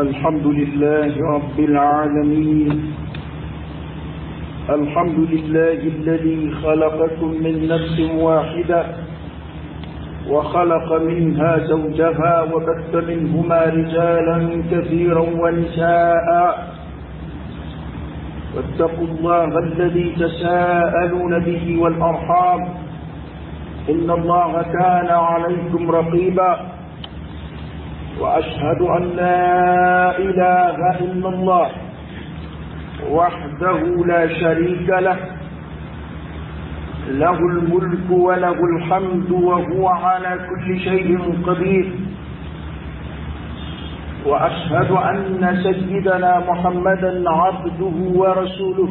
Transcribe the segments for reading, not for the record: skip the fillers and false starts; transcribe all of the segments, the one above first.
الحمد لله رب العالمين. الحمد لله الذي خلقكم من نفس واحدة وخلق منها زوجها وبث منهما رجالا كثيرا ونساء، واتقوا الله الذي تساءلون به والأرحام إن الله كان عليكم رقيبا. وأشهد أن لا إله إلا الله وحده لا شريك له، له الملك وله الحمد وهو على كل شيء قدير. وأشهد أن سيدنا محمدا عبده ورسوله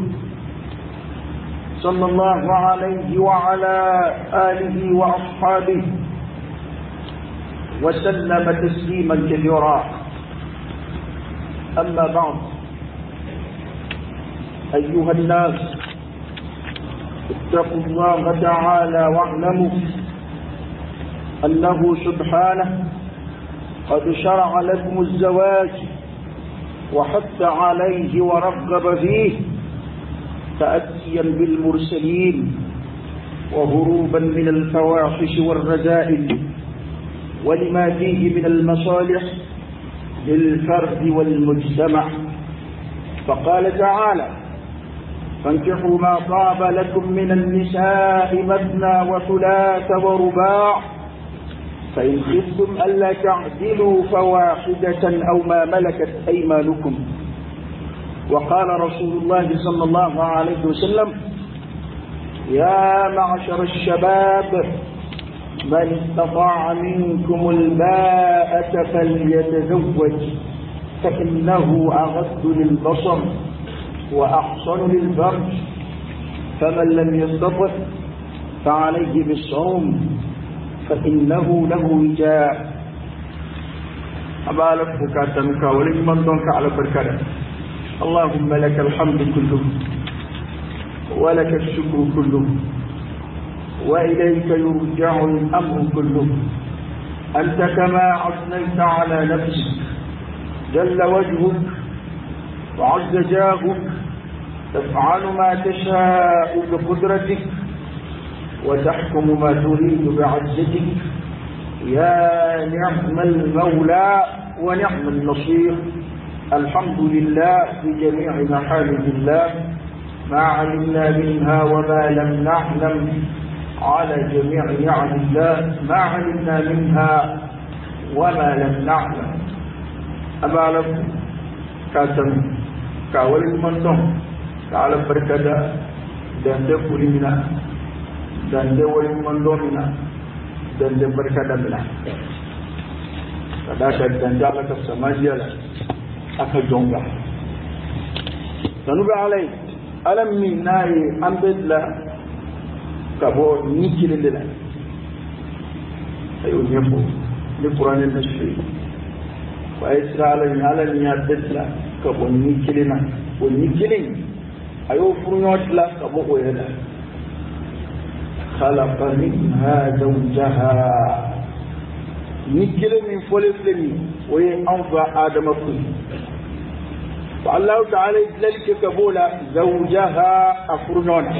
صلى الله عليه وعلى آله وأصحابه وسلم تسليما كثيرا. أما بعد، أيها الناس، اتقوا الله تعالى واعلموا أنه سبحانه قد شرع لكم الزواج وحث عليه ورغب فيه تأسيا بالمرسلين وهروبا من الفواحش والرذائل، ولما فيه من المصالح للفرد والمجتمع. فقال تعالى: فانكحوا ما طاب لكم من النساء مثنى وثلاث ورباع، فإن خفتم ألا تعدلوا فواحدة أو ما ملكت أيمانكم. وقال رسول الله صلى الله عليه وسلم: يا معشر الشباب، من استطاع منكم الباءة فليتزوج، فإنه أغض للبصر وأحصن للفرج، فمن لم يستطع فعليه بالصوم فإنه له وجاء. أبالك بكاتنك ولمن دونك على بركاته. اللهم لك الحمد كله ولك الشكر كله وإليك يرجع الأمر كله. أنت كما أثنيت على نفسك جل وجهك وعز جاهك، تفعل ما تشاء بقدرتك وتحكم ما تريد بعزتك. يا نعم المولى ونعم النصير. الحمد لله بجميع محامد الله، ما علمنا منها وما لم نعلم، على جميع نعم الله ما علمنا منها وما لم نعلم. أما لكم كاتم كاول المنطق كعلى بركة دند كلمنا دند والمنطقنا دند بركة منا كذا دند على كسماجيلا أكجونغا سنوب عليه ألم من ناي أمبدلا كابو نيكيل لنا أيو نيفو لقرآن النشري وإسرائيل على نيادتلا كابو نيكيلنا ونيكيلين أيو فرنوتلا كابو ويدا. خلق منها زوجها نيكيل من فلفلني وينفع آدم كله. فالله تعالى ذلك كبولا زوجها أفرنونا،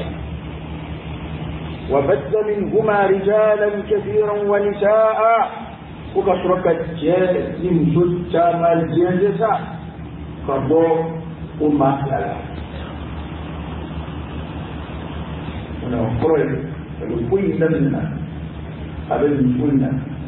وبث منهما رجالا كثيرا ونساء، وكثرة جاسم سلطة الجنسة كبو أمة للا ونقول فلقوي لنا أبن قلنا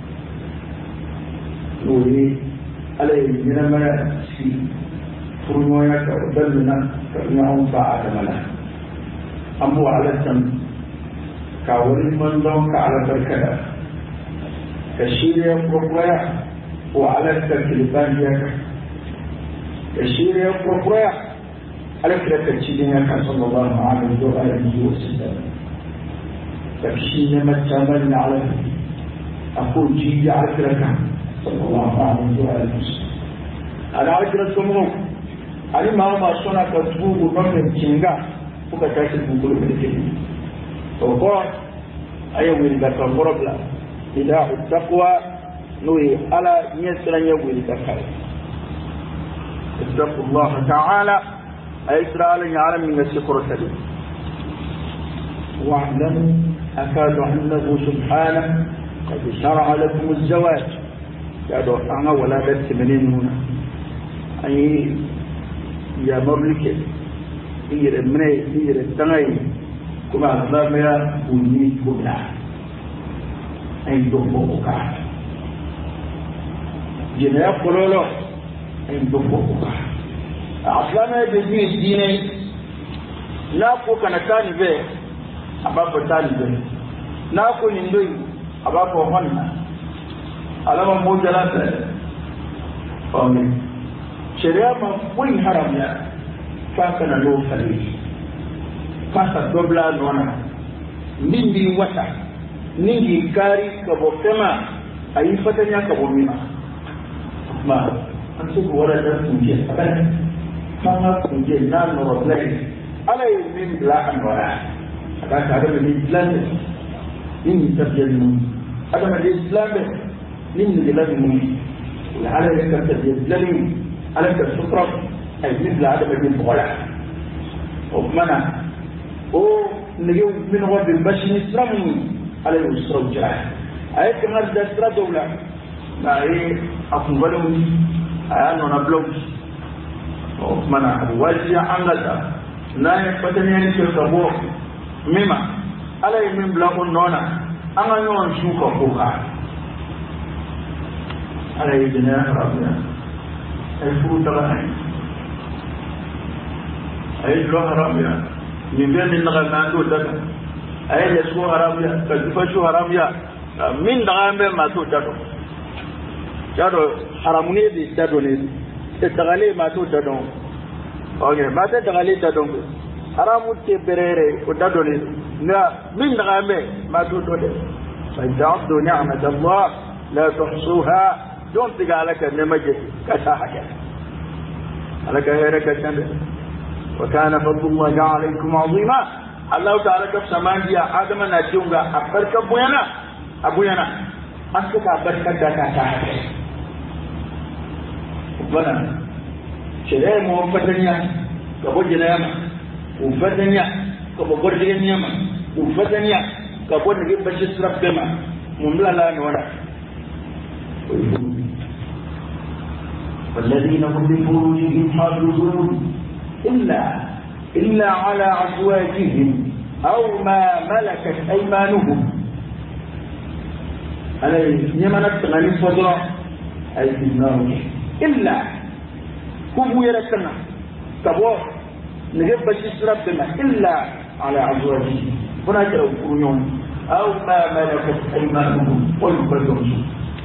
نوري عليه من المرأسي فرمويا كأبننا كأنهم فعادمنا أمو على السمع كاولي من دون كعلى بركة كشيري القرقوية وعلى التكلفان جاك كشيري القرقوية على كتشيري صلى الله عليه وآله وسلم. تكشيري متامل على أقول جيدي على كركة صلى الله عليه وآله وسلم. أنا على كرة سمو أنا ما صنع كتبوه ومن جنگا وكتاسي بقول من الكلمة وقال أيوة لك الغربلة إذا التقوى نوي على يسرا يوي لك واتقوا الله تعالى أيسرى يعلم من السكر السليم واعلموا أكاد أنه سبحانه قد شرع لكم الزواج كادوا أنا ولا بس منين هنا أي يا مملكة هي المني هي التنعي كما أسلام يا بني كنا أي دفوقك جناية قلولو أي دفوقك أسلام يا بني الديني لا كو كان كان به أبا فتان به لا كو نندوي أبا فهمنا alama moja lata amen sheria mafui haram ya faka na lo fali faka dobla nona nindi wata ningi kari kabokema aifatanya kabomima ma antu wala da kunje abana kama kunje na no roblai ala min la anwara aka da min islam in tabjanu ada min islam من لازم على الكتاب على السفرة أي مثل عدم الفقراء ومنع نجيب من غرب البشر يسرمني على الأسرة والجراح أي كمان ده أسرة دولة ما هي أفضلهم أنا نبلغ ومنع الواجع عنك لا يفتني أن يشربوا مما على من بلغ النونا أنا يوم شوك فوقا على جناح ربنا الفروض رهن أي جوه ربنا من بين النغمات والدم أي يسوع ربنا كذبشوا ربنا من دعام ما تودعوا جارو حرامني دي تدوني تتغلي ما تودعوا أوكي ما تتغلي تدعوا حرامو تبريري ودعوني لا من دعام ما تودعوا فجعلوا نعمة الله لا تحصوها دون تقالك النمجة كساحك لك هيرك الشمس وكان فضل الله عليكم عظيما الله تعالى كف سمانجيا آدم نجونغا أكبرك أبوينا أنتك أكبرك كساحك ربنا شريع موفتنيا كبو جنياما وفتنيا كبو برجنياما وفتنيا كبو نجيب بشيس ربما مملا لا نورا والذين هم لفروجهم حافظون إلا على أزواجهم أو ما ملكت أيمانهم عليه يمنت غني فضلا أي في النار إلا هم يركنا تبوا نجيب بشيس ربنا إلا على أزواجهم هناك لو يوم أو ما ملكت أيمانهم ويبدون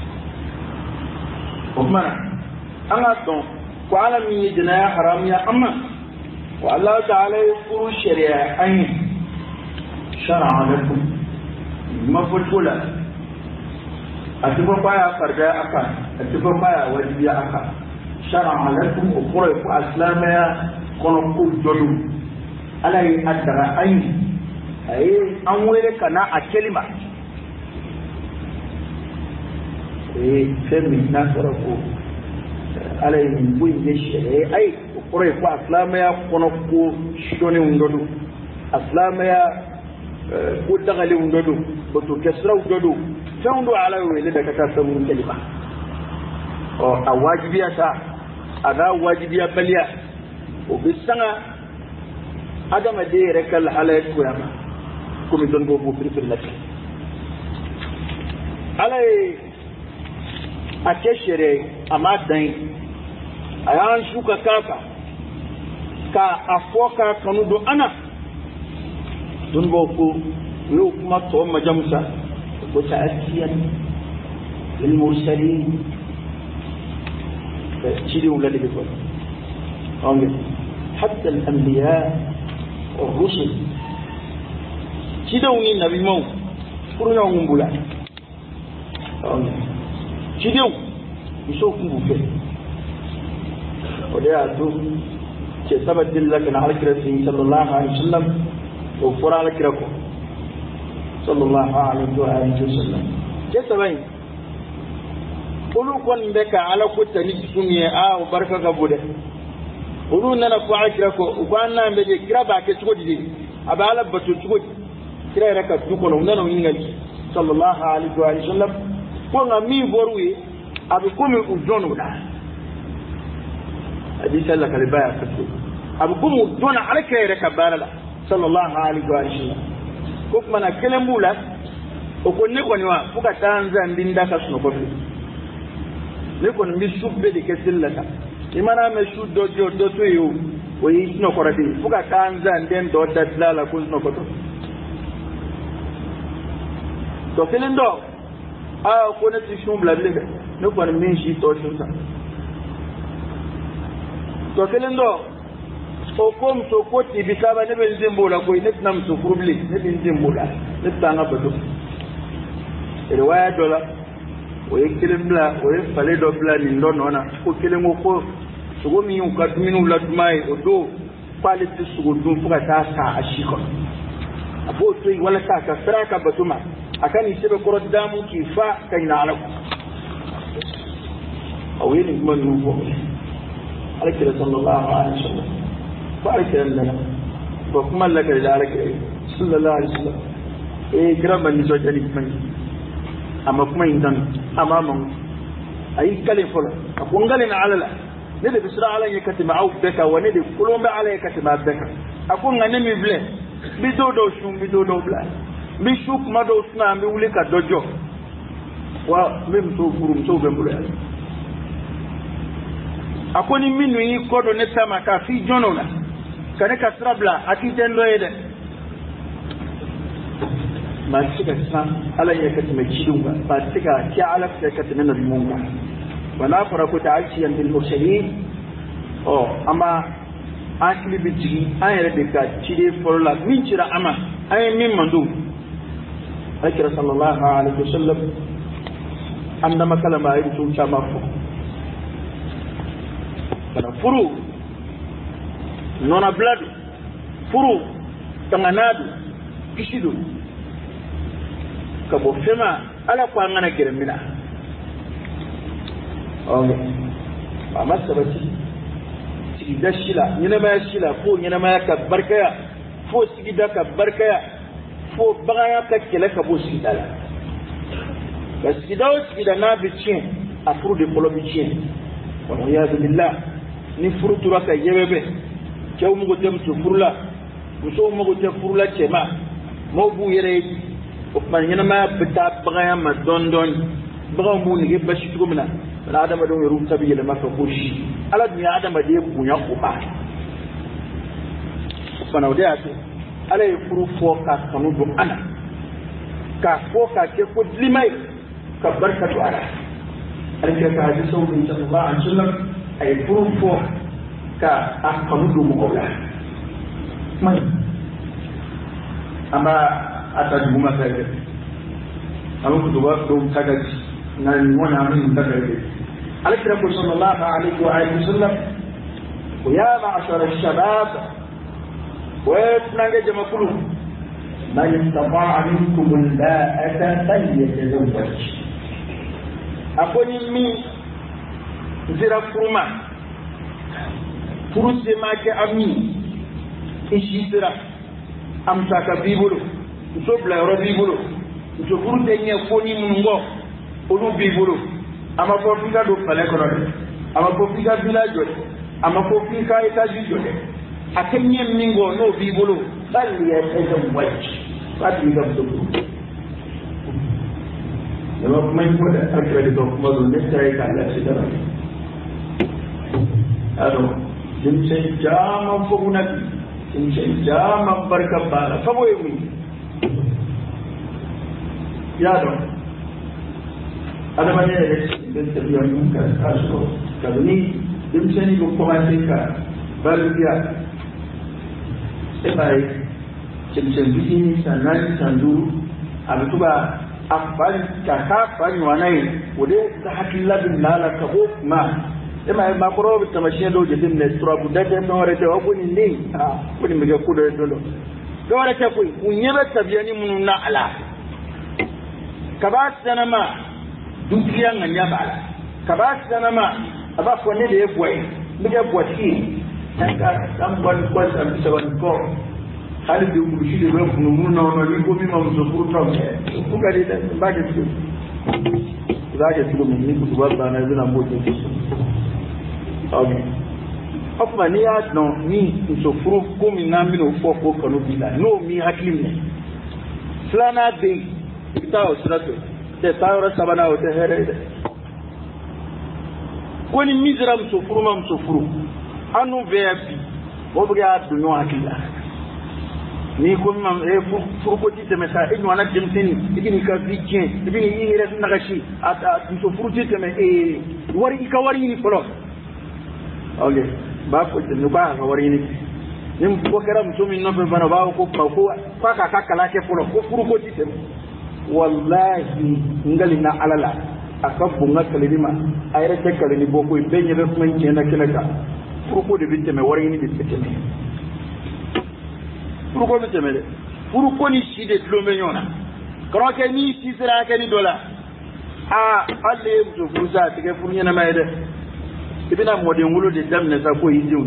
ومنا أنا أتون وعلى مين جناية حرام يا أما والله تعالى يقول الشريعة أين شرع لكم مفضولا أتبقى يا فرجاء أكا أتبقى يا وجبيا أكا شرع لكم أقرأ أسلام يا قنقود جلو ألا يأدر أين أي أمويلك أنا الكلمة فهم الناس ورقوا عليهم وين الشريعة أي قريب أسلام يا قنقو شوني وندو أسلام يا ودغلي وندو وتكسر وندو فوندو على ويلة كتاسمون كلمة أواجبية أنا واجبية بليا وبالسنة هذا ما ديرك الحالة كويما كم يدنبو بفريق لك على akeshere amadan ayan shuka kaka ka afoka kanudo ana dun boku yo kuma to majamsa ko ta'assiyan lil mursalin تشيلوا ولا اللي بيقول حتى الأنبياء والرسل تشيلوا النبي مو كلنا نقول تشيلوا يشوفوا بفعل وده أتوه سبب دلك على كرسي صلى الله عليه وسلم وفر على كركو صلى الله عليه وسلم جسبين قولوا كون بك على كتني سمية وبركة كبودة ulu nana ko akira ko ugwanna mbe je kira ba ke tugo didi abala batu tugo kira raka tuko no nana yingali sallallahu alaihi wa sallam ko ngami borwi abu kumi ujono da adi sallaka libaya fatu abu kumi ujono alaka raka barala sallallahu alaihi wa sallam ko kuma na kelembula o ko ne ko ni wa fuka tanza ndinda ka suno ko ne ko mi subbe de kesillata imana me shu dojo doto yo o yi no ko rati fuka tanza nden do dadlala ko suno ko to kelendo a ko ne ti shumbla le ne ko min shi to shuta to kelendo o kom to ko ti bisaba ne ben zimbola ko ne nam to problem ne bin zimbola ne tanga bato riwaya dola o yekelembla o fale do bla ni ndonona ko kelengo ko sugo mi un kadminu ladmai o do pale ti sugo dum fuka ta sa ashiko abo to wala ta ka saraka batuma akani sebe ko damu ki fa kaina ala o yini man nu ko alaka sallallahu alaihi wasallam baraka lana ko kuma laka da alaka sallallahu alaihi wasallam graban ni so jali man amma kuma indan amaman ay kale fola ko ngale na alala ne de bisra ala yakati ma'u beka wa ne de kulomba ala yakati ma beka akon ngane mi ble bi do bla bi shuk ma do sna mi wuli ka dojo wa mem to furum to be mbule akoni minu yi kodo ne sama ka fi jonona kane ka trabla akitendo ede ما تشكى على يكتم الشدوة ما تشكى كعلف يكتم من المنغة ولا فرق تعالشيا بالمرسلين أما أكل بجي أي ردك تشدي فرلا من شرع أما أي من مندوب أكرا صلى الله عليه وسلم عندما كلمة يرسول شما فرو نونا بلاد فرو تنغنادو كشدو kabo fema ala kwa ngana geremina amma sabati sigida shila nyina ma shila ko nyina ma ka barkaya fo sigida ka barkaya fo bagaya ka kele ka bo sigida la sigida na bicin afuru de polo bicin wa iyad billah ni furu turaka yebebe kew mu go tem su furula muso mu go te furula chema mo bu yere o man yana ma bita bagaya ma dondon baga mu ni ba shi tugumna da adama don yuru tabi da maka koshi ala dunya adama da bunya uba sana da yato ala ya furu foka kanu do ana ka foka ke ko limai ka barka to ala alka ka hadisi sallallahu alaihi wasallam ay furu foka akanu do mu ola mai amma ata duma kai amu do ba do tagaji na wona min tagaji alkira sallallahu alaihi wa alihi wasallam ya ma'ashara ash-shabab wa tunanga jamakulu man istata'a minkum al-ba'ata falyatazawwaj akoni mi zira kuruma furuse make ami ishitira amsaka bibulu so bla bibulu so furute nye koni mungo olu bibulu ama ko fika do pale ko de ama ko fika village de ama ko fika etaji de akenye mingo no bibulu bali ya ezo wachi bali ga so lelo mai ko da akre do ko do ne sai ka la sidara ado dimse jama foguna dimse jama barka bala fabo yumi ya do adama ne da tafiya mun ka kaso kaduni dimse ni ko kuma sai ka barbiya sai bai dimse bidini sanan sandu abutuba afari ka fani wanai wode ta hakilla bin lala ka ko ma ema ma ko robi tamashiya do jedin ne turabu da da no rete wa kuni ne kuni mi ga kudo do rete ku unyeba tabiyani mun na ala kabas sanama dukiya nganya bala kabas sanama aba ko ne de boy mi ga boati Am ban ko am saban ko hali de mu shi de ban mu no ni ko mi ma mu so furu ku ga de ba de su za ka tulo min ni ku ba na zina mo de of mani ya no ni so furu ko mi na mi no fo ko kanu bila no mi haklim ne flana de ta o strato de ta ora sabana o de here ko ni mizram so furu mam so furu anu VIP o buga du no hakila ni ko mam furu ko ti teme sa e wana demteni igini ka vidien igini yire nagashi ata so furu ti teme wari ka wari ni folo okay ba ko te no ba wari ni nim ko kera mutumi no be bana ba ko ka kala ke folo ko furu ko ti teme wallahi ngali na alala akabu ngakalima ayre te kalini boko benye be kuma nyena kelaka furuko de biteme wari ni biteme furuko biteme de furuko ni side tlombe nyona kroke ni sisira ke ni dola alle to furusa te ke furunya na mayde ibina mode ngulo de damne sa ko yidiw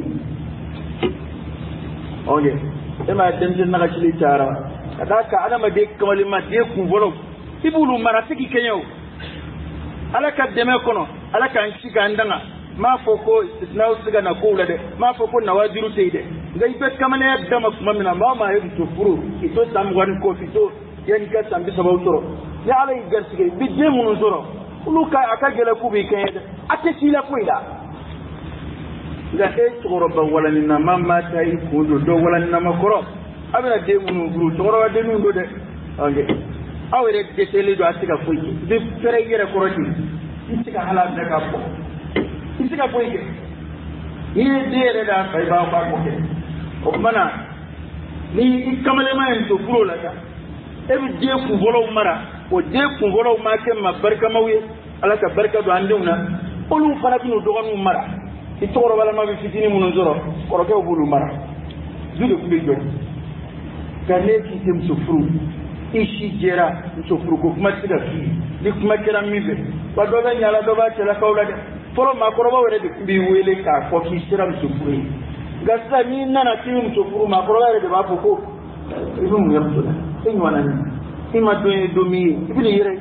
oge e ma temje na kachili tara kadaka ana ma de kamalima de ku volo ibulu maratiki kenyo alaka deme kono alaka nshika ndanga mafoko istisnau siga na kula de mafoko na wajiru teide ngai bet kama ne dama kuma mina mama hebu tufuru ito samgwan ko fito yani ka sambi sabawtoro ya ala igarsiga bidje mun zoro uluka akagela kubi kende atesila kuida ga toro ba wala ni na mama tai kundo do wala ni na makoro abina de mun guru toro de nundo de ange awere de tele do asika fuiki de fere yere koroti isika hala de ka ko isika fuiki ni de da kai ba ko ke o mana ni kamale ma en to furo la ka e bi de ku bolo mara o de ku bolo ma ke ma barka mawi ala ka barka do anduna olu fana binu do ganu mara i toro wala ma bi fitini mun zoro koro ke o bulu mara jude ku be jodi kane ki tem so furu ishi jera so furu ko kuma tiga fi ni kuma kira mibe ba do ben yala do ba tela kawla de foro ma koro ba were de bi wele ka ko ki sira so furu gasa ni nana ti so furu ma koro were de ba ko ibu mu yamto da tin wana ni ima do mi ibini yere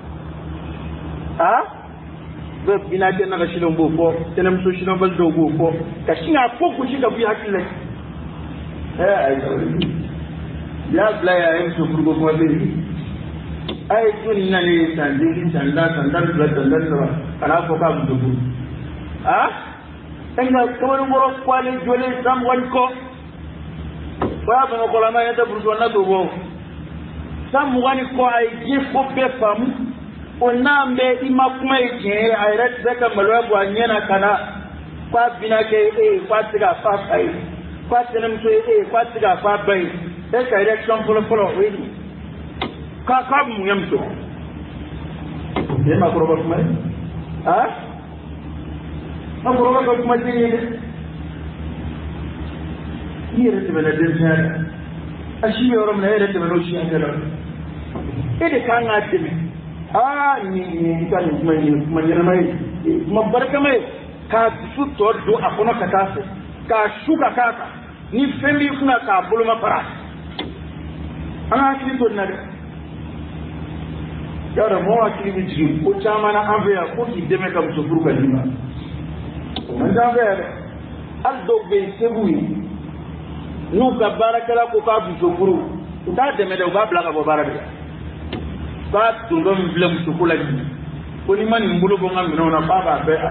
be bina de na shilon bo fo tenem so shilon bal do go fo ka shinga ko ku shiga bi hakile ya blaya en so furu ko de ay tun na ni tandin tanda da kana ko ka bu du enga kamar ngoro kwale jole sam wan ko ba ba ko la ma yata burso na do bo sam wani ko ay ji ko be fam onambe imakuma ije ayret zaka malwabu anyena kana kwa binake kwa tiga fa kai kwa tenem to kwa tiga fa bai e ka direction polo wini ka mu yamto e ma ko ba kuma ma ko ba kuma yere te bela den sa ashi yoro mna yere te bela shi angela ede kana tebe ni kan manyana mai mabarka mai ka su to do akono katase ka shuka kaka ni fembi kuna ka buluma para ana kili to na yara mo akili biji ko chama na avea ko ki deme kam so furu kalima man da avea al do be sebui nu ka barakala ko ka bu so furu ta deme da ba bla ka bo baraka ba tungo mvile mtukula ni ko ni mani mbulo bonga minona baba be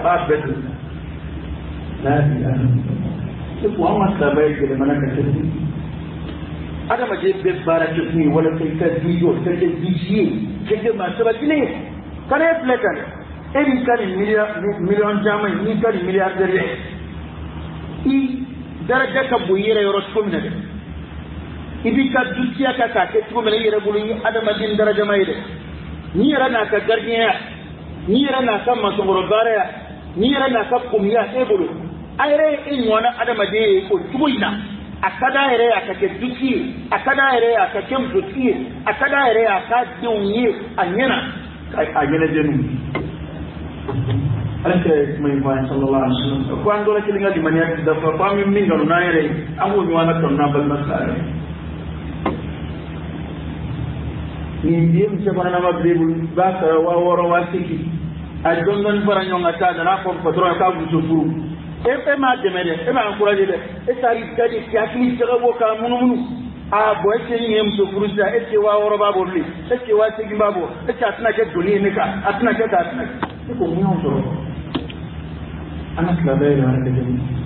la ilaha illa ko amma sabai ke mana ka tafi adama je be baraka ni wala kai ka diyo kai ka diye kai ma sabati ne kana flekan eri kan million jama ni kan milliardaire i daraja ka buyira yoro tumna de ibi ka dukiya ka ke tuko mele yere bulu ni adama din daraja mai de ni yara na ka garniya ni yara na ka masongoro bare ni yara na ka kumya e bulu ayre in wana adama de ko tuina akada yere akake duki akada yere akake mduki akada yere akade unye anyena anyena denu alake mai fa sallallahu alaihi wasallam ko ando la kilinga di mania da fa mi minga no naire amu mi wana ton na bal masala ni dim se bana ma bibul ba ka wa woro wa siki a dongon fara nyonga ta da na ko patron ka bu so furu e ma demede e ma encourager de e sari gadi yakli jaga bo ka munu a bo ese ni em so furu sa e ce wa woro ba borli e ce wa sigi babo e ce atna ke doni ne ka atna ke ta atna ko mu on so أنا كذا أنا كذا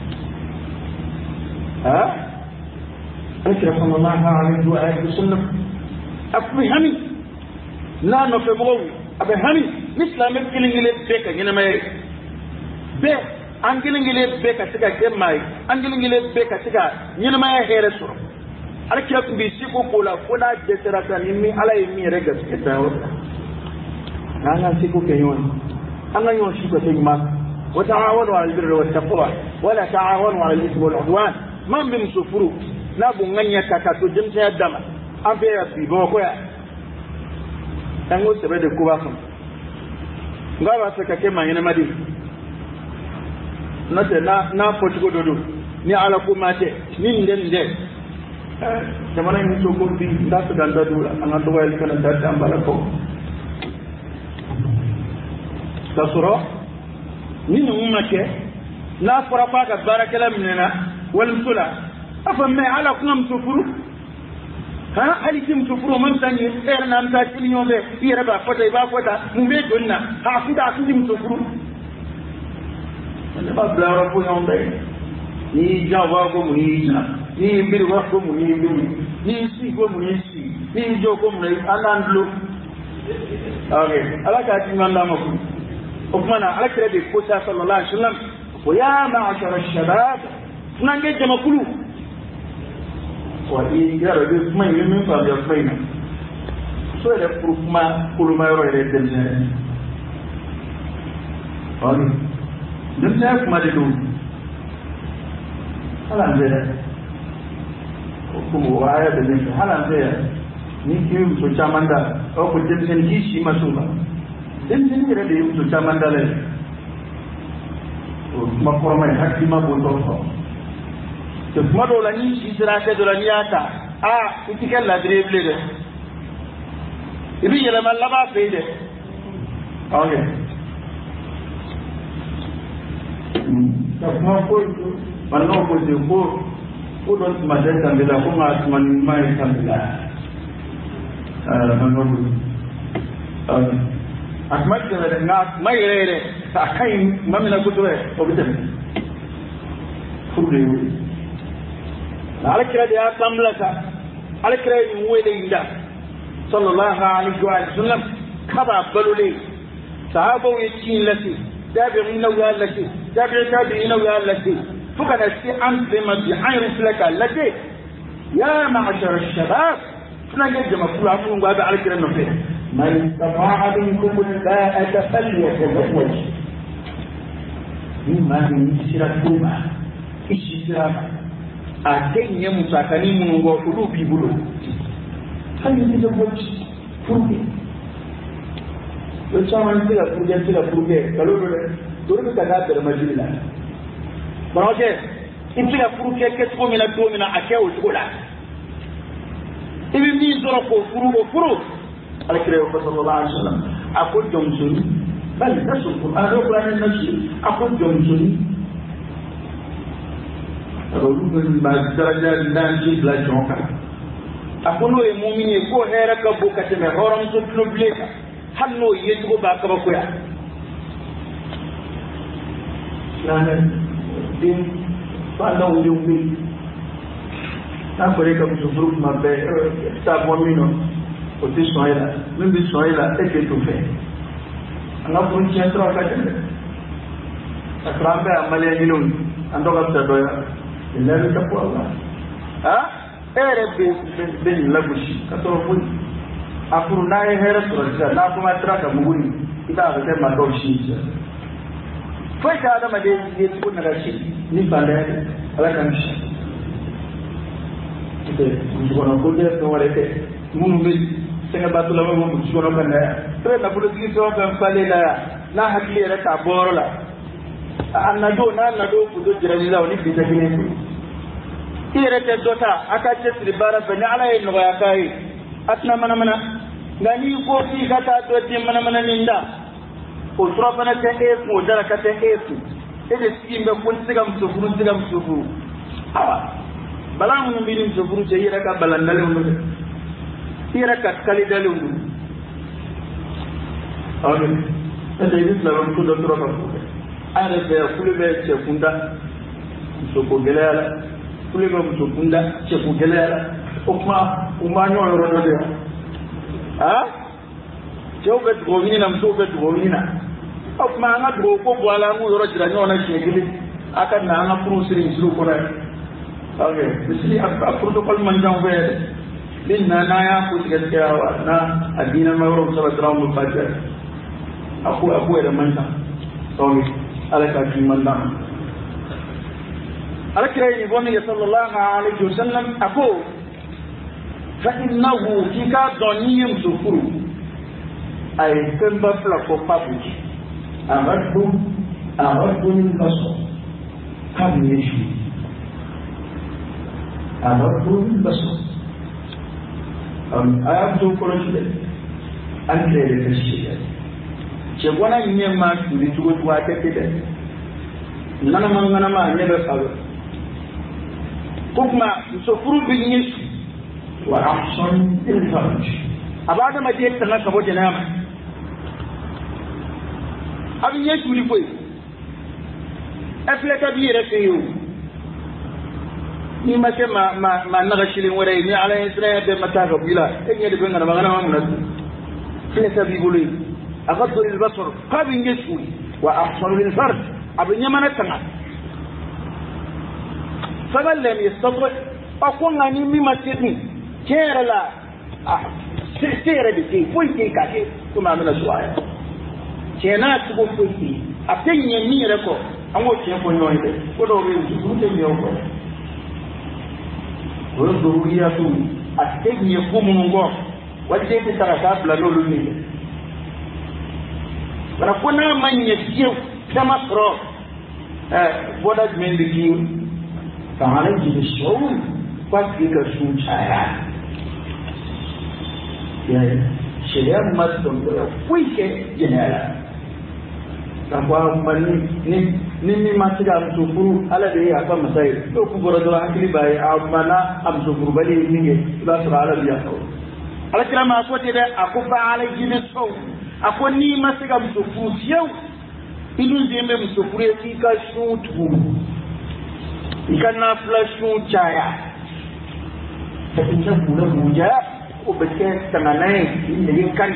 أشرف الله عليه وآله وسلم أفهمي لا نفهمه أفهمي مثل ما يمكن أن يلبك هنا ما ب أنكن أن يلبك تكا كماي أنكن أن يلبك تكا هنا ما يهرسون على كيف بيسيبو كولا كولا جسرة نمي على يمي رجس كتاوت أنا سيكو كيون أنا يوم شيكو تيجي وتعاونوا على البر والتقوى ولا تعاونوا على الإثم والعدوان من بمسفروا لا بغنية كاكاتو جمسة الدم أبيا في بوكويا تنغو سبيد الكوباكم غابة سكاكما هنا مدين نتي نا فوتكو دودو ni ala ko mate ni ndende jamana ni to ko bi ndato danda dula anga to wal kana danda ambala ko tasoro من أمك لا فرقاك بارك الله مننا والمسلا أفهم على كم تفرو ها هل كم تفرو من ثاني إيرنا متأكل يوم ده يربع فتا يبغى فتا مبيدنا هافيدا كم تفرو أنا ببلا ربو يوم ده ni jawa ko munija ni mbiri wako munibiri ni si ko munisi ni joko munai alandlo okay alaka timanda mako وكمان على كده بيقول صلى الله عليه وسلم ويا معشر الشباب نانجي جما كلو وإن جرى بسمين من فضل يصبين سوى لفرقما كل ما يروي للدنيا أوكي دمنا كما دلون هلا نزيد وكم وعيا بالنسبة هلا نزيد نيكيو سوچا ماندا أو كتب سنجيشي مسوما dentin yɛrɛ de ye muso caman da la ye o kuma kɔrɔma ye hakilima bɔntɔ sɔrɔ te kuma dɔw la ni si sera hakɛ dɔ la n'i y'a ta i ti kɛ ladiri ye bilen dɛ i bi yɛlɛma laban fɛ yen dɛ ok ka kuma foyi to balimaw ko ten ko dɔ tuma tɛ danbe la ko nka tuma ni ɲuman ye danbe la balimaw bolo ok أكملت الناس ما يرى أكاين ما من الكتب وبتم فوري على كده يا تملك على كده يويل إندا صلى الله عليه وسلم كذا بلولي صحابه يتين لسي تابعين ويا لسي تابعين ويا لسي فكان السيان لما بيعين لك لسي يا معشر الشباب فنجد جمع كل وهذا على كده نفسه من استطاع منكم الباءة فليتزوج مما يشركوما الشرك أكين يمسكني من قلوب بلو فليتزوج فرقه وشامن سلا فرقه قالوا له دورك كذا المجلة براجع إنتلا فرقه كتبوا من الدومنا أكيد ولا إبن مين زرقوا فرقه على كده صلى الله عليه وسلم أقول جمسوني بل نسوق أنا أقول نفسي أقول جمسوني أقول من درجة نانجي بلا جونكا أقول له مؤمن يكون هيرك بوكا تمه هرم تطلبلك هل نو يتقو باكبا كويا لأن دين فأنا ويومي أقول لك بسفروك ما بي استاب ومينو o ti sɔn e la min bɛ sɔn e la e k'e to fɛ an ka furu tiɲɛ siraw ka gɛlɛn a sɔrɔ an bɛ yan maliyɛn ɲininiw an dɔ ka fisa dɔ ye nin bɛ ka bɔ a la e yɛrɛ bɛ nin lagosi ka sɔrɔ foyi a furu n'a ye hɛrɛ sɔrɔ sisan n'a kuma sira ka mugu ni i b'a kɛ maa dɔw si sisan foyi tɛ adamaden ye cogo nagasi ni fantanya tɛ ala k'an kisi musokɔnɔ ko tɛ fɛn wɛrɛ tɛ minnu bɛ sɛgɛ bato la bɛ bɔ musokɔnɔ kan dɛ e bɛ nafolotigi fɛn o fɛn falen la yan n'a hakili yɛrɛ t'a bɔ yɔrɔ la annado ku do jirani la woni bita kine ire te dota aka ce siribara bani ala yin no ya kai atna mana ngani ko fi kata do ti mana ninda o tropa na te mo dara ka te ede simbe kun sigam sufuru awa bala mun binim sufuru je ire ka balandale mun ire ka kali dale mun amen ede islam ko do tropa ara be kulube ce kunda so ko gelala kulube ko kunda ce ko gelala uma nyo ro de ha jobe gomina mtobe gomina ma nga do ko wala mu ro jira nyo na shegili aka na nga pro sirin siru ko na okay bisi aka protocol man jambe din na ya ku gaskiya wa na addinin mawro sallallahu alaihi wasallam aku da manta sorry alaka ki manda alakira ni bonni sallallahu alaihi wasallam ako fa innahu kika doniyum sufuru ay kamba fla ko pabuji araddu min basar kam yeshi araddu min basar ayatu korojide andre de kashiya che bona nye ma tuli tugo tuwa tete nana ma nyebe sabe kuma sufuru bil yeshi wa ahsan il farj abada ma je tanga kabo janama abin yeshi uli koy aflata bi rafiyu ni ma ke ma naga shilin wara ni ala israel de mata ga bila enye de benga magana ma mun aflata bi bulu aghaddu al basar qabin yeshi wa ahsan il farj abin yamana tanga fagal lam yastati akon ngani mi matini kera la sera de ke foi ke ka ke kuma mana suaya kena tugo foi apenye mi reko anwo che ko nyoide ko do be su te mi ko ko do ya tu atenye ko mungo waje te tarasa bla lolu ni bara ko na manye kiyo kama pro boda mendi ki tamale ji show kwa kika su chaya ya sheria mmadụ nkwere kwike jenera kwa mani ni masiga msufuru ala de ya kwa masai to kuboro do akili bai amana amsufuru bali ninge ba sura ala biya ko ala kira ma ko te da akufa ala jine so akoni masiga msufuru yau ilu zembe msufuru fika shutu ikana flashu chaya takinja kula muja ubeke tanganai ini kan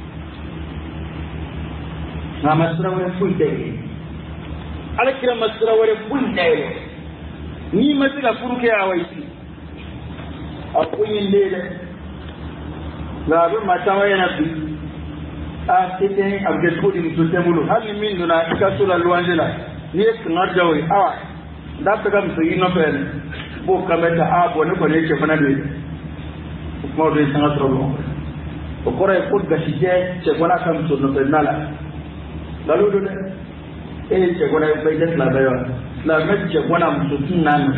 na masrawe fuite ala kira masrawe fuite ni masira furuke awaiti akuyin lele la be matawa yana bi a tete abge kodi mtutemulu hali min duna ikasula luanjela ni ngarjawi awa ndapta kam so yino fen bo kameta abo ne ko ne ke fana de mo de sanga trolo o kore ko gasije che gona kam so no penala lalu do che gona be de la dayo la me che gona so tunna no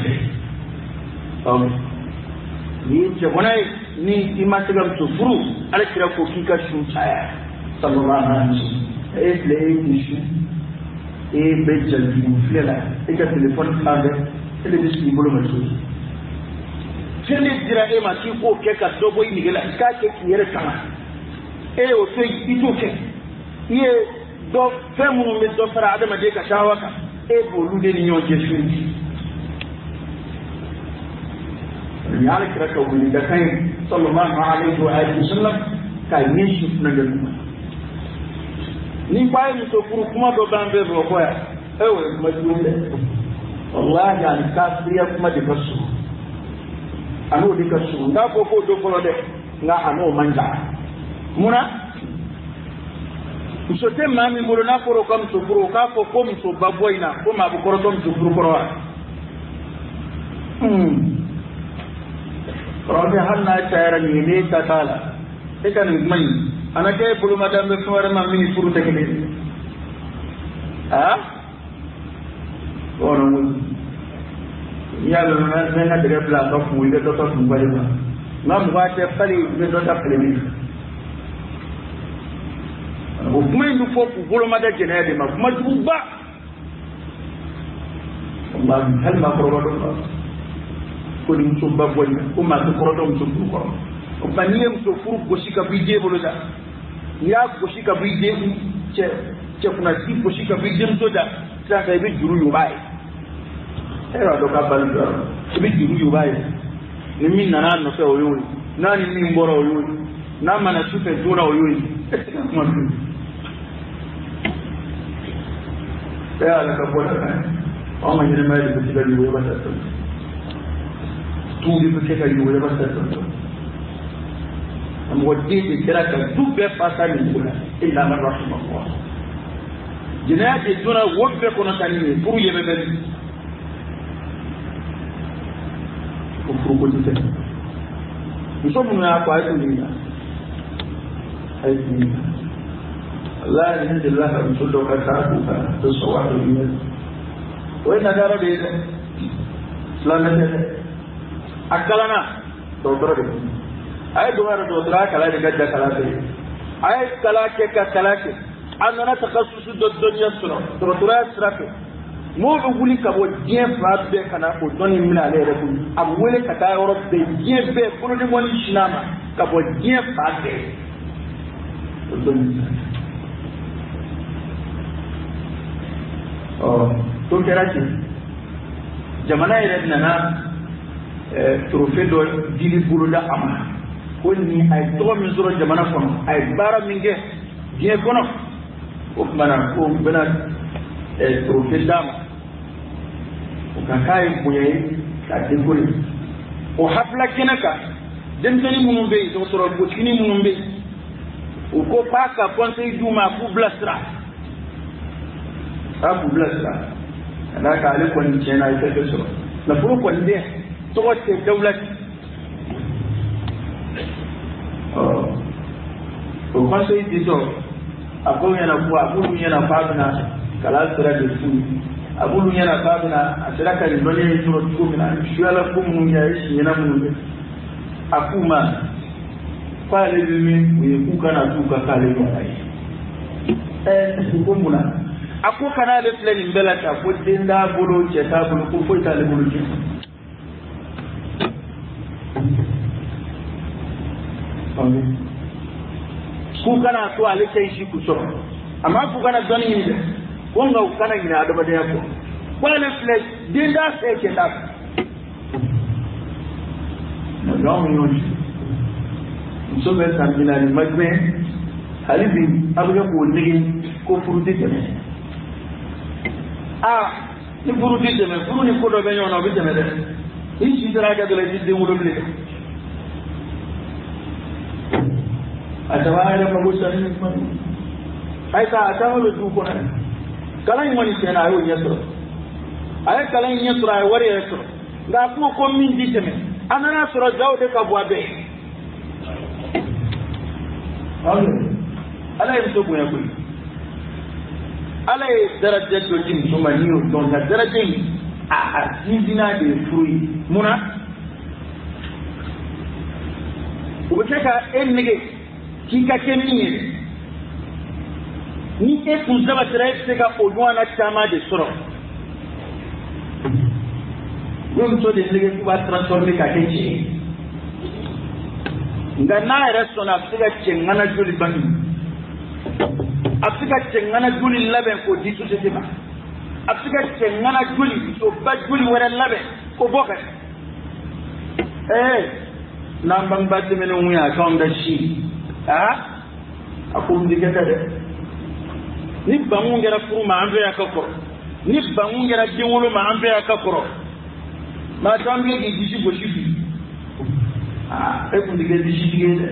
ni che gona ni imate gam so furu ala kira ko kika shu chaya sallallahu alaihi wasallam le ni shu bejal ni flela ka telefon kande ele bisi bolo masu sele dira ma ki ko ke ka dogo ni gela ka ke kiyere sama o to ito ke ye do femu me do fara adama de ka shawaka bolu de ni nyoje shi ni ala kira ka wuli da kai sallallahu alaihi wa alihi wasallam ka ni shi na da ni bai mu to furu kuma do bambe ro ko ya majnun wallahi an kasriya kuma de basu ano de kasu nda ko do ko de nga ano manja muna usote mami mulo na ko kam to furu ka ko kom to baboina ko ma bu ko tom to furu ko wa robe hanna tayara ni ne ta tala ekan mai ana ke bulu madam be fure ma mini furu te kele ya lo na de bla ko fu de to to bari ba ngam wa te fali de to ta fali o kuma ndu fo ku bolo ma da jena de ma kuma duba Allah hal ma ko do ko ni so ba boy ko ma ko do so ko ko paniyem so furu goshika bije bolo da ya goshika bije ce kuna si goshika bije so da ta ga bi juru yu bai era do ka ban do bi juru yu bai ni min na no se o yu na ni min boro o yu na mana su fe dura o yu ya la ka bola o ma ni mai bi ga yu ba ta tu bi ke ka yu ba ta am wadi bi kira ka dubbe fasali kula illa man rahimahullah jinati duna wobbe kono tanini pour yebe ben ko pour ko dite nous sommes na ko ay dina ay dina Allah alhamdulillah rasul do ka ta to so wa dina way na dara de islamete akalana to dara de ay dumara do dara kala de gadda kala de ay kala ke ka kala ke anana takassusu do dunya sura to tura srake mo do wuli ka bo dien fabbe kana ko doni mina le reku am wole ka ta yoro de dien be ko de woni shinama ka bo dien fabbe to doni to kerati jamana ire nana trophée do dili bulu da ama ko ni ay to min zoro jamana kono ay bara minge bien kono o mana ko bena trophée dama o kakai buye ka dekori o hafla kenaka demtani munumbe to soro ko kini munumbe o ko paka conseil duma ku blastra abu blastra ana ka ale ko ni chena ite to soro la furu ko ndé to te dawlati o conseil dito abulu yana kuwa abulu yana faduna kala sira de fu abulu yana faduna asira ka ni dole to to mina shuala kum ya shi yana mun akuma pale mimi ku kana tuka kale ko ai kumuna ako kana le plani mbela ta ko dinda bolo che ta bolo ko foi ta le bolo che ku kana to ale kai shi ku so amma ku kana doni ni ko nga kana ina da bada yako ko le flex dinda sai ke da no don yo so be tan ina ni magme halibi abuga ko ndigi ko furuti teme ni furuti teme furu ni ko do be nyona be teme de in ci dara ga dole di wudo le atawala da mabusa ni ay ka atawala du ko nan kala ni woni sena ayo nyesro ay kala ni nyesro ay wari yesro nga ko min di teme anana sura jawde ka boabe ala yi so boya ko ala yi daraja do jin so mani o don da daraja yi a dina de frui muna o be ka en nege ki ka kemi ni e kun zaba trai se ka o duana chama de soro won to de nege ku ba transformer ka kenchi nga na resona siga chengana juli bani afika chengana juli laben ko di société ba afika chengana juli so ba juli wala laben ko boka nambang ba te meno muya kaum da shi akum digata de ni bangu ngera furuma ambe yakakoro ni bangu ngera diwolo ma ambe yakakoro ma tambe gi dishi bo shi kun digata dishi digata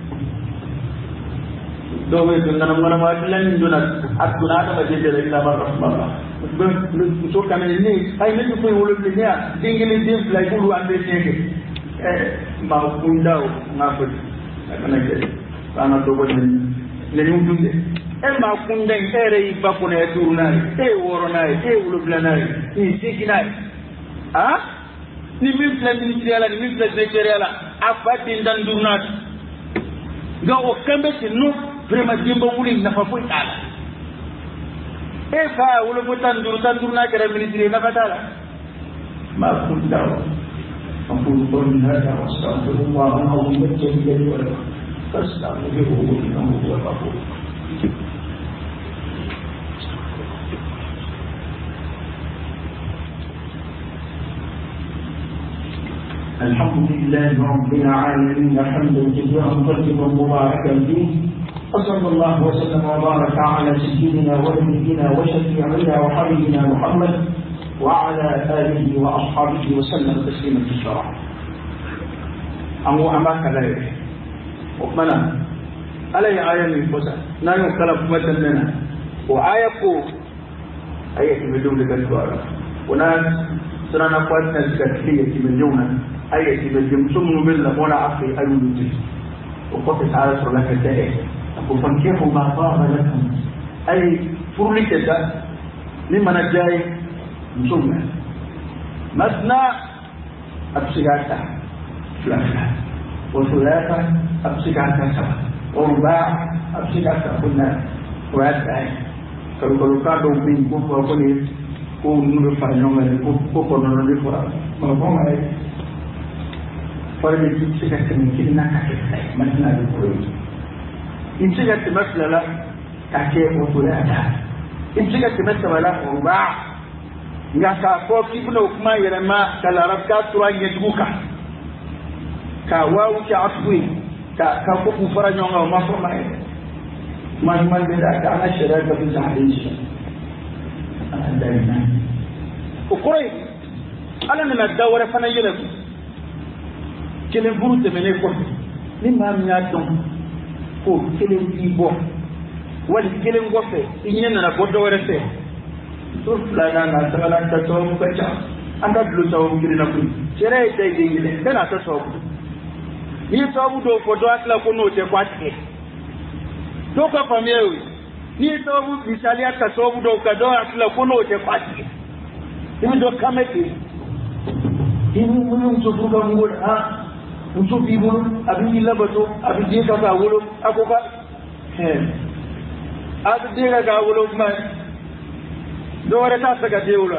do we dun nan ngona ma dilan dun atuna da baje de ila ba rahmalla so kamene ni ay ne ko wolo ni ya dingile dim play bulu ambe tege ma kunda na fa kana ke ana to ko le ñu dundé ma kunda ere yi ba ko ne tourna woro na wolo blana ni sikina ni min fla ministre ala ni min fla secrétaire ala afati ndan durnat ga o kambe tinu vraiment dimba wuri na fa fu ala e fa wala mo tan durna kare ministre na fatala ma kun dawo أقول قولي هذا وأستغفر الله العظيم الجليل لي ولكم فاستغفروه إنه هو الغفور. الحمد لله رب العالمين حمدا كثيرا طيبا مباركا فيه وصلى الله وسلم وبارك على سيدنا ونبينا وشفيعنا وحبيبنا محمد وعلى آله وأصحابه وسلم تسليما كثيرا. أمو أماك لا ومنا علي آية من فوسا نايو كلام مثلنا وآية آية بدون ذكر وناس سنانا قواتنا الكثير مليونا آية مليون ثم بالله ولا أخي أيوة وقف تعالى صلى الله عليه وسلم فانكحوا ما طاب لكم أي فرلك لمن الجاي مسلمة مثنى أبسكاتا ثلاثة وثلاثة أبسكاتا سبعة ورباع أبسكاتا كنا وعدائي kalau kado bin ko ko ni ko nuru fa nyonga ko ko no ni fora mo ko mai fara ni ci ka tin kin na ka sai masna du ko in ci ga masla ka ke ko fulata in ci ga masla ruba nga ka ko kibno kuma yana ma kala rabka turan ya duka ka wawu ki afwi ka ko ku fara nyonga ma ko mai man da ka ana shirya ka bi zaɓin shi ana daina ukurai ala na dawara fana yana ku kelen buru tɛmɛne kɔfɛ ni maa min y'a dɔn ko kelen b'i bɔ wali kelen kɔfɛ i ɲɛ nana bɔ dɔ wɛrɛ fɛ so filanan na sabanan ta sababu ka ca an ka bilo sababu kelen na koyi sariya ye dayi den yɛlɛ bɛɛ n'a ta sababu n'i ye sababu dɔw fɔ dɔ hakili la ko n'o tɛ ko a tigɛ dɔw ka faamuya ye n'i ye sababu misaliya ta sababu dɔw ka dɔw hakili la ko n'o tɛ ko a tigɛ i bɛ dɔ kan bɛ ten i ni muso furu ka mugu la muso b'i bolo a bɛ n'i labato a bɛ den ka k'a wolo a ko ka a bɛ den ka k'a wolo kuma ye dɔw wɛrɛ t'a fɛ ka den wolo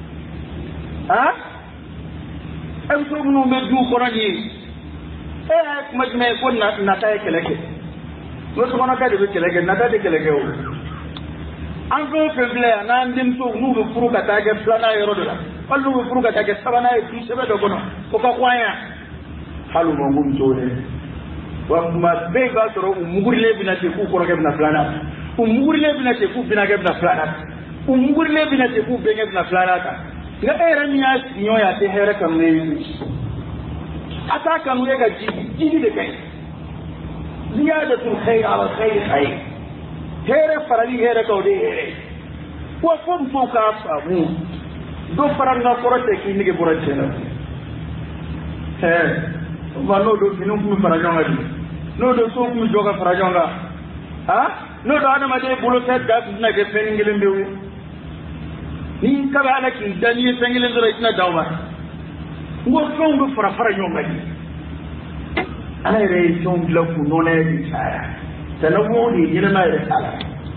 e muso minnu bɛ du kɔnɔ nin ye e y'a kuma jumɛn ye ko nata ye kɛlɛ kɛ muso kɔnɔ ka de bɛ kɛlɛ kɛ nata tɛ kɛlɛ kɛ o an fɛn o fɛn filɛ yan n'an denmuso n'u bɛ furu ka taa kɛ filanan yɔrɔ dɔ la wali n'u bɛ furu ka taa kɛ sabanan ye du sɛbɛn dɔ kɔnɔ o ka kɔn yan hali u ma ko musow dɛ wa tuma bɛɛ i b'a sɔrɔ u mugurilen bɛna ten k'u kɔrɔkɛ bɛna filanan u mugurilen bɛna ten k'u binankɛ bɛna filanan u mugurilen bɛna ten k'u bɛnkɛ bɛna filanan ta nka e yɛrɛ min y'a siɲɔ ye a tɛ hɛrɛ kanu ye a t'a kanu ye ka jigi de ka ɲi زيادة الخير على الخير خير هيرة فرالي هيرة كودي هيرة وفم فوق أصابه دو فرالنا فراتك إنك فراتنا ما نو دو كنوم كم فرajanga دي نو دو سوق كم جوكا فرajanga نو دو أنا ما جاي بولو سيد داس إنك فينجلين بيو ni kabe ala ki daniye fengile ndora itna dawma ngo fongo farajanga دي ana yɛrɛ fɛnw dilan k'u nɔnɔ yɛrɛ de caya tɛnɛbɔ de ye ɲɛnɛmaya yɛrɛ t'a la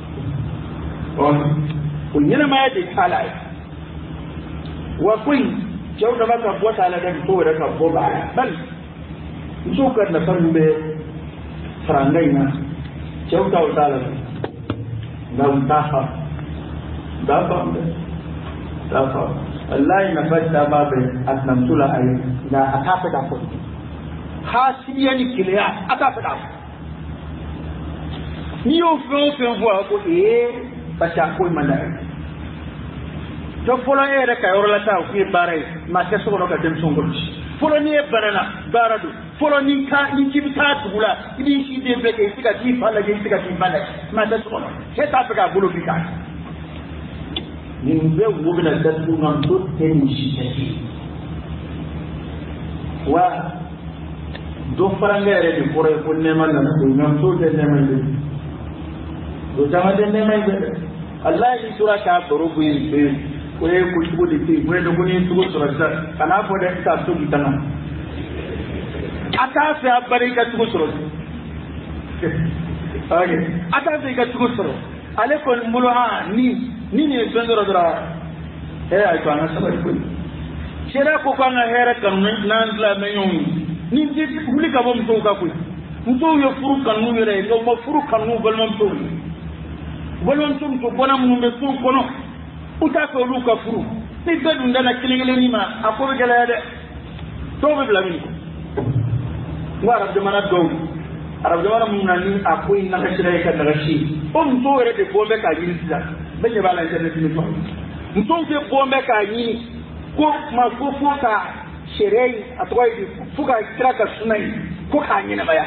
o ɲɛnɛmaya de t'a la wa ko in cɛw dama ka bɔ t'a la dɛ musow yɛrɛ ka bɔ b'a la bali musow ka nafa min bɛ faranga in na cɛw taw t'a la nka u t'a faamu walayi nafa caman bɛ a sinamuso la a ye nka a t'a fɛ k'a fɔ hasibiya ni keleya a t'a fɛ k'a fɔ n'i y'o fɛn o fɛn fɔ a ko parce que a ko in man d'a ye dɔ fɔlɔ e yɛrɛ ka yɔrɔ la taa o kun ye baara ye maa tɛ so kɔnɔ ka denmisɛnw kɔlɔsi fɔlɔ n'i ye banana baara don fɔlɔ ni k'i bɛ taa dugu la i b'i si den bɛɛ kɛ i tɛ ka t'i fa lajɛ i tɛ ka t'i ba lajɛ maa tɛ so kɔnɔ e t'a fɛ k'a bolo bi k'a kɛ nin bɛɛ wo bɛna datugu nka muso tɛ nin si tɛ wa dɔ farankɛ yɛrɛ de kɔrɔ ye ko nɛɛma nana ko nka muso tɛ nɛɛma in dɛ o caman tɛ nɛɛma in dɛ alayi n'i tora k'a baro bɔ yen ko e ko tugo de te ko de ko ni tugo sorata kana fo de ta to kitana ata se abari ka tugo sorata age ata se ka tugo sorata ale ko mulo ha ni ne bendoro dara ay ko ana sabar ko shera ko kana hera kan nan la menyon ni ti huli ka bom to ka ko mto yo furu kan nu yere no mo furu kan nu balmam to bona mu be ko kono uta ko lu ka furu ni bedu ndana kilingele ni ma akoro gele de to be blami ko ngara de mana do arab jawara mun nani akoy na kashira ka daga shi to yere de bombe ka yin sila be je bala internet ni to mto ke bombe ka yin ko ma ko ka sherei atwai fuka kraka sunai ko ka yin na baya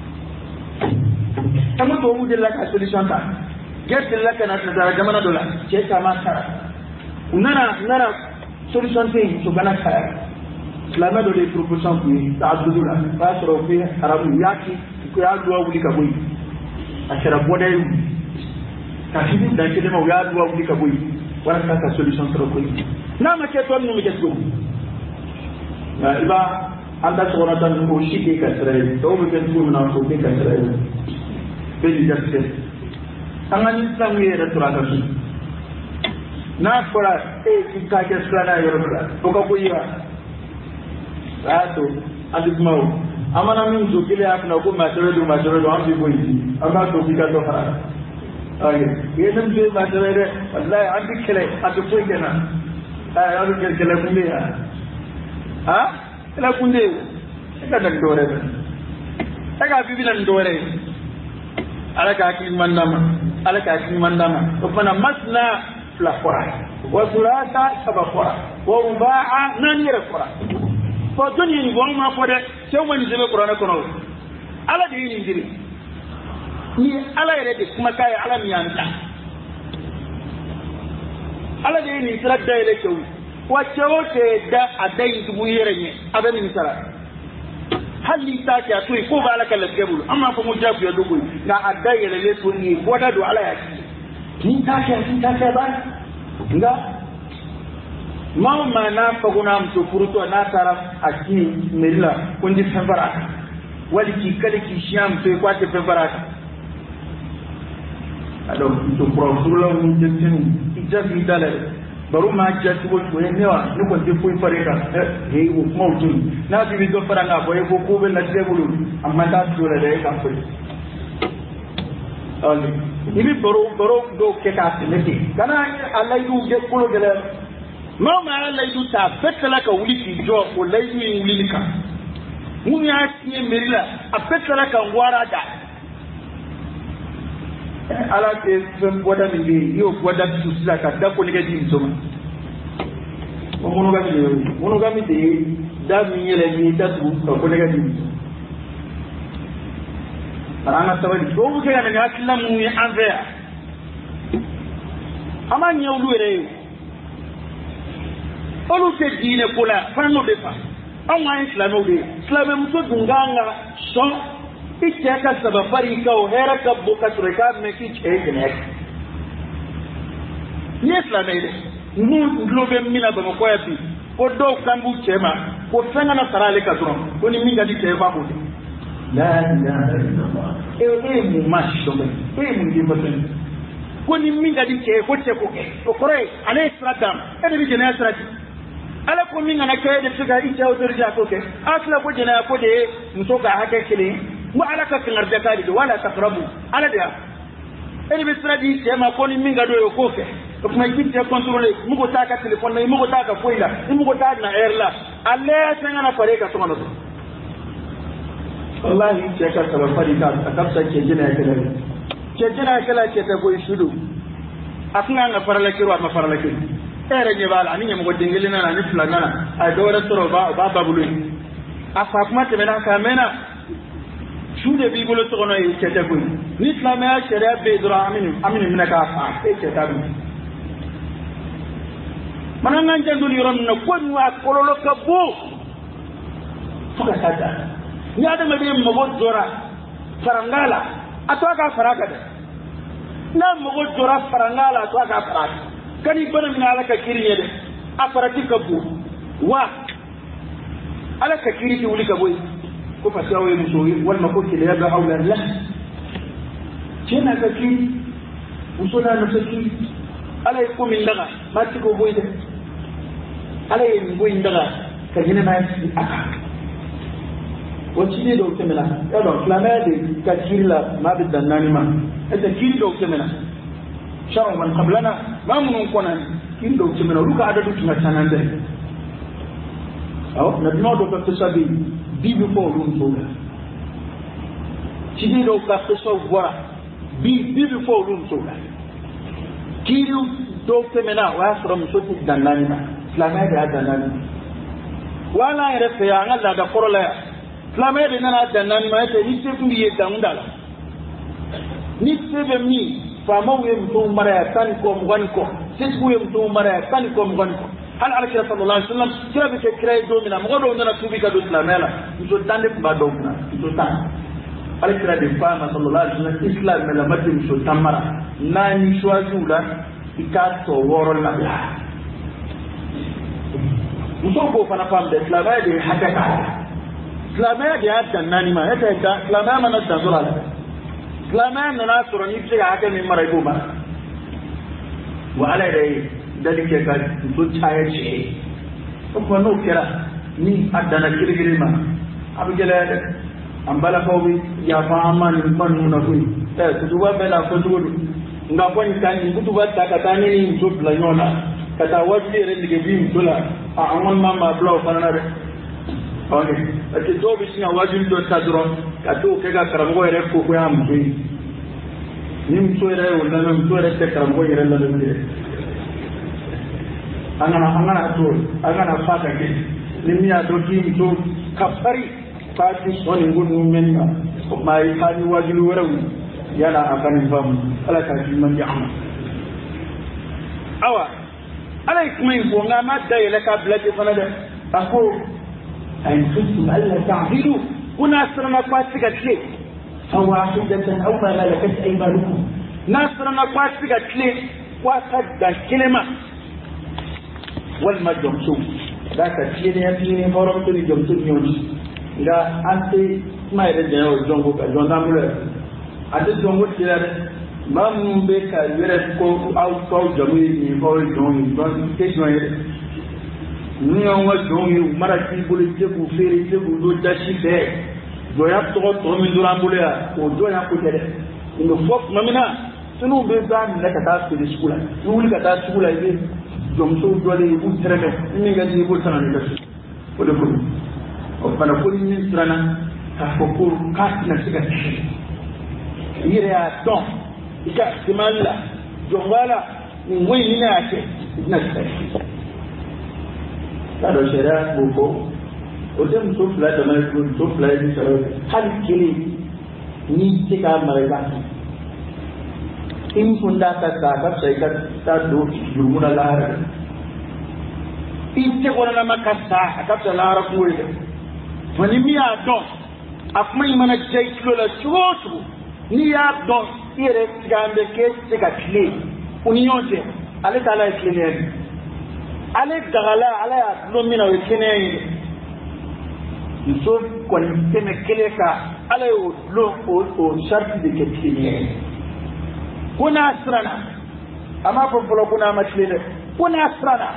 tamu to mu de la ka solution ta get la kana ta jamana dola ce ta ma kara nana solution te to bana kara la ma do les propositions qui ta dola ba soro fi arabu yaki ko ya duwa wuli ka boy ashara bodai ka shi da ke da ma ya duwa wuli ka boy wala ka solution soro ko na ma ke to mu ke to na iba anda soro tan ko shi ke ka tsare to mu ke to na ko ke ka tsare be di jaste angani sangi era turaka su na fora e ka ke strana yorobra to ka kuya rato adismau amana min zo kile akna ko masere do ambi boyi ama to bika to fara ay yedem je masere wallahi ambi kile atu ko gena ay aru kile kunde ya ha la kunde ka dan dore ka bibi nan dore alaka ki mandama to fana masna la qura wa surata sabaqura wa rubaa nanira qura fo dunya ni bon ma ko de sai wani zebe qur'ana kono ala de ni ndiri ni ala yere de kuma kai ala mi yanta ala de ni tradda ile ko wa cewote da adai dubu yere ne abani misara halli ta ta to ko ba alaka lasgebulu amma ko mujabu ya dugu na adai le to ni boda do ala ya ni ta ba nga mama na faguna mtu furuto na tara aki merila kundi fevara wali ki kale ki sham to ko te fevara alo to profula mu jetin ijabi dale baru ma jati wo ko newa ni ko te fuy fareka he wo mawtun na bi do faranga boy ko ko be na debulu amma ta dole de ka fuy ali ibi baro do ke ka tinati kana Allah yu je kulo gele mama Allah yu ta fetala ka wuli ki jo ko laidu yin wuli ka mun ya tiye merila a fetala ka ngwara da ala ke fem boda mi bi yo boda su sila ka da ko nige dim soma mono ga mi de da mi yele mi da su ko nige dim arana tawali ko mu ke ga ga kilamu ya anvea ama nyawlu ere olu se dine kula fano de fa anwa islamo de islamo muso dunganga so iche ka sabafari ka o hera ka boka sureka me ki che ne ni islamo de nu globe mina ba ko yapi ko do kambu chema ko fanga na sarale ka dron ko ni minga di che ba ko la ilaha illallah e mu masho me e mu di masen ko ni minga di che ko che ko ke ko kore ale isradam e de jena isradi ala ko minga na kay de tuga ite autorja ko ke asla ko jena ko de muso ga haka kile mu ala ka kan arda ka di wala taqrabu ala da e de isradi che ma ko ni minga do ko ke ko kuma kitte contrôler mu ko ta ka telephone na mu ko ta ka foila mu ko ta na air la alle sanga na pare ka to mano wallahi ce ka saba fari ka kafsa ke jina kala ce ta goyi shudu akuna nga farala kiro ma farala kiro ere je bala ani nyamo dingile na ni fulana ay do ra toro ba bulu afa kuma te mena ka mena shude bi bulu to no e ce ta goyi ni islam ya sharia be dura amin mina ka fa e ce ta goyi mananga njandul yoron na ko wa kololo ka bo fuka sada ni adama be mago dora farangala atwa ka faraka da na mago dora farangala atwa ka faraka kani bana min ala ka kiri yede aparati ka bu wa ala ka kiri ki wuli ka boy ko fa sawe muso wal ma ko ki ya ga hawla la kina ka kiri usona na saki ala ko min daga ma ti ko boy de ala yin boy daga ka gina na yi aka wacce ne da wuce mina ya don klama da ka kiri la ma bi dannani ma ita kiri da wuce mina sharon man qablana ma mun kona kiri da wuce mina ruka adadu tuna tanan da aw na dino do ka sabi bi before room soga kiri do ka so wara bi before room soga kiri do wuce mina wa from so ti dannani ma klama da dannani wala ya rafa ya Allah da korola klama da nana dannani ma ta ni se kun yi dangala ni se be mi fa ma we mutum mara ya tan ko mwan ko se ku we mutum mara ya tan ko mwan ko hal alaka sallallahu alaihi wasallam kira be kira do mina mo do nana tubi ka do klama la to tande ba do na to tan alaka de fa ma sallallahu alaihi wasallam islam la matin so tamara na ni shwazula ikato woro la muso ko fana fam de islamaya de hakaka islamaya de hadda nani ma yata da islamaya mana da zura islamaya na sura ni ce haka min mara goma wa ala dai dalike ka to chaya ce ko no kira ni adana kirgiri ma abu gele ambala ko bi ya fa amani man na ku kutuba bela ko tudu nga ko ni kan ni kutuba ta ka tani ni to bla nyona kata wajli ren dige bim dola a amon mama blo fanana de ok ati do bi singa wajli do tadro ka to ke ga karamgo ere ko ko am bi nim to ere wala nim to ere te karamgo ere la de angana fata ke nimi ya do ki to kafari fati woni ngunu menna ko mai hani wajli warawu yana akan fam ala ka ji man ya'ma awa عليكم يقول ما داي لك بلاد فندا أقول أن كنتم ألا تعدلوا وناصرنا قاسك ليه فواحدة أو ما ملكت أيمانكم ناصرنا قاسك ليه وقد الكلمة والمجمسوم ذاك الشيء يبيني فرمتني جمسوم يوني إذا أنت ما يرجع الجنوب الجنوب أنت الجنوب mam be ka yere ko au jamu ni ko don question yere ni on wa don mara ti bulu je bu fere je bu do dashi be do ya to mi duran bulu ya o do ya ko tere no fop mamina sunu be zan ne ka ta su skula wuli ka ta skula be jom so do le bu tere ni ga ji bu tan ne ka ko de ko o bana ko ni strana ka ko ka na siga yere ya don ika simalla jongala ngoi ni na ake na sai kada shara boko o dem so fla da mai ko so fla ni saro hal kili ni tika marega in funda ta sai ka ta do jurmuna lahara in te gona makasa ka ta lahara ko ile wani mi adon afmai mana jai kilo la chuo ni ya don ire gambe ke tiga kle unionje ale tala kle ale dagala ale ya domina we kene so ko ni teme kele ka ale o sharti de kene kuna asrana ama ko kuna matlele kuna asrana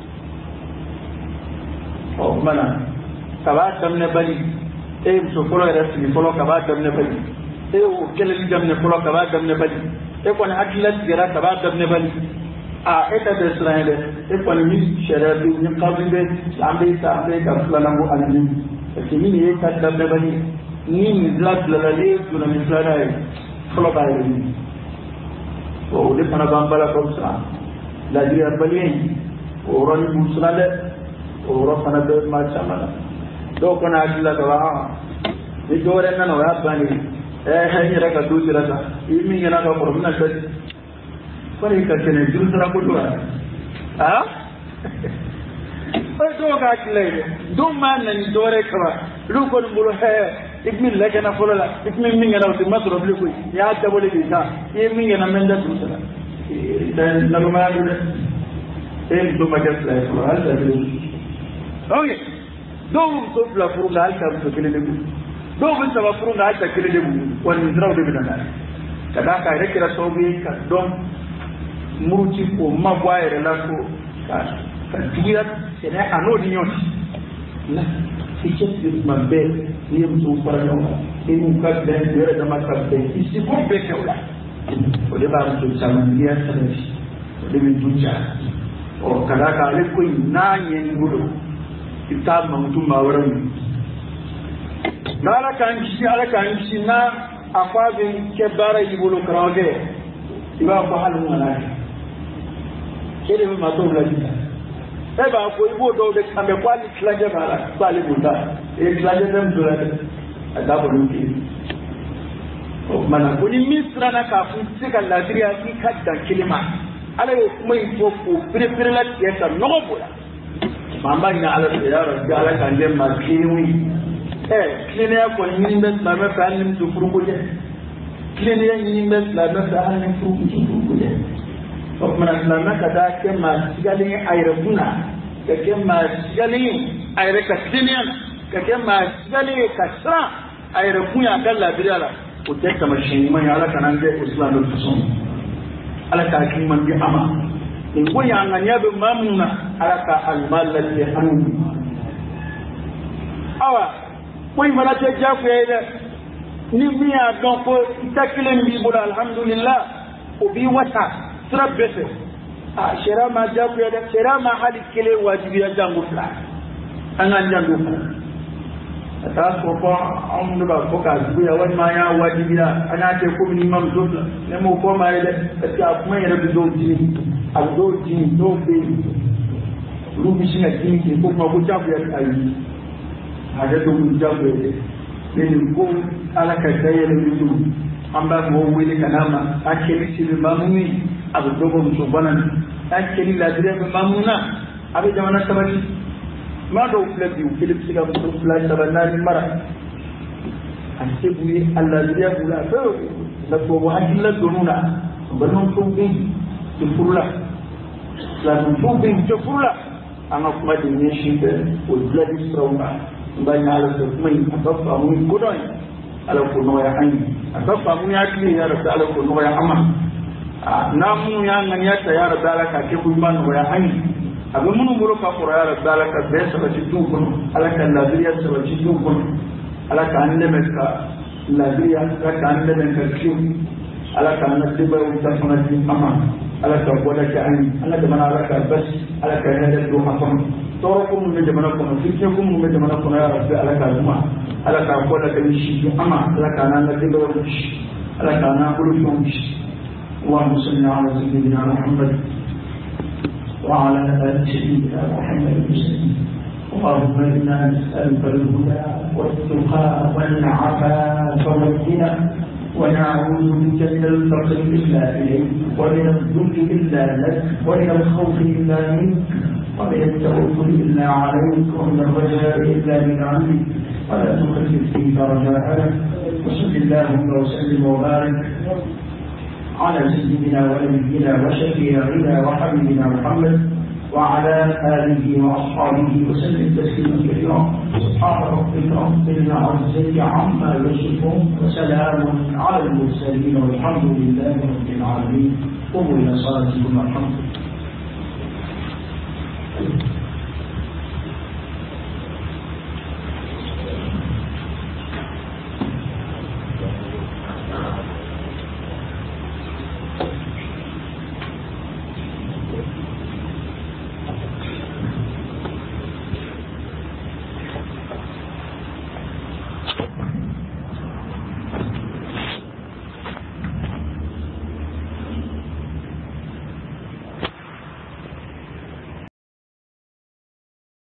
o mana kabatam ne bali so ko rasmi ko kabatam ne bali o kele gamne ko ka gamne bali e ko atlas gira ka gamne bali a eta de israel e ko ni sharabi ni qabide ambe ka fulalango anni e ni e ka gamne bali ni zlat lalale tuna mi zlarai ko ba ni o de pana bambala ko sa la gira bali o roni musulale o ro pana de ma chamala do ko na atla ka wa ni dore na no ya bani hanyar ka duki rasa imi yana ka kurmuna sai kwari ka kene dusra ko dura ha ai do ga kile do man nan dore ka ba lu ko mbulu he ikmin la kana fola ikmin min yana uti masro bli ko ya ta bole bi ta imi yana men da dusra dan na ma et do ma def la ko al da ok do so la furu ga al ka so kele de do bin sa furu ga al ta kele de wani zraw de bidana kada ka rekira so bi ka don muruti ko magwaye la ko ka tigira sene anodi nyoti la c'est ma belle ni mtu farao et mon cas de ma cabine ici pour péter là au départ de sa manière de me doucha o kada ka le ko na yen gudu ita mamtu mawaran ala kan shi na afabin ke bara ibulu krage iba ko halun wala kele ma to la dita eba ko ibo do de kambe kwali klaje bala kwali bunda e klaje dem do la adabo nuki o mana ko ni misra na ka fu sika la diriya ki kadda kilima ala yo kuma ifo ko prepare la yeta no bola mamba ina ala ya rabbi ala kan dem ma kiwi kile ko ni mbes la me fa ni du furu ko je kile ni mbes la me fa ni furu ko je mana lana kada ke ma sigalin ayrabuna ke ma sigalin ayre kasdinian ke ma sigalin kasra ayrabunya kala bidala o tetta mashin man ala kanan de islam do sun ala ka kin man bi ama in goya nganya be mamuna ala ka almal lati anu awa koy mala te jafu ede ni miya don ko takile bi bula alhamdulillah o bi wata trabese shera ma jabu ya shera ma hali kile wajibi ya jangu fla angan jangu ata ko ko amdu ba ko ka ya wani ma ya wajibi ya ana ce ko ni mam do ne mo ko ma ile ta kuma ya rabu do ji do ji do be rubi shi na kinki ko ma ko jabu ya ayi hada do jabu ya ne ko ala ka tayi ne amba mo wele kanama akeli shi mamuni abu dogo mtubanan akeli la dire mamuna abu jamana sabani ma do flebi philip siga mtu flash sabana mara ansebuye alla dire bula to la to bo hakilla donuna banon tumbi to furula la tumbi to furula anga kuma de ne shi be o bladi srawba mbanya ala to mai abafa mu kodon ala ko no ya hani abafa mu ya kile ya rasul ala ko no ya ama namu ya nganya ta ya rabala ka ke ku man wa hani abu mun muro ka qura ya rabala ka be sa ci tu kun ala kan laziriya sa ci tu kun ala ka ande me ka laziriya ka ande me ka ci ala ka na tiba u ta fana ci ama ala ka boda ka ani ala da mana ala ka bas ala ka ne da do afam toro ko mun de mana ko ci ko mun de mana ko ya rabbi ala ka duma ala ka boda ka shi ama ala ka na tiba u ala ka na bulu shi اللهم صل على سيدنا محمد وعلى آل سيدنا محمد وسلم اللهم إنا نسألك الهدى والتقى والعفاف والغنى ونعوذ بك من الفقر إلا إليك ومن الذل إلا لك ومن الخوف إلا منك ومن التوكل إلا عليك ومن الرجاء إلا من عندك ولا تخلف فيك رجاءنا وصل اللهم وسلم وبارك على سيدنا ونبينا وشفيعنا وحبيبنا محمد وعلى آله وأصحابه وسلم تسليما كثيرا سبحان ربك رب العزة عما يصفون وسلام على المرسلين والحمد لله رب العالمين قوموا إلى صلاتكم الحمد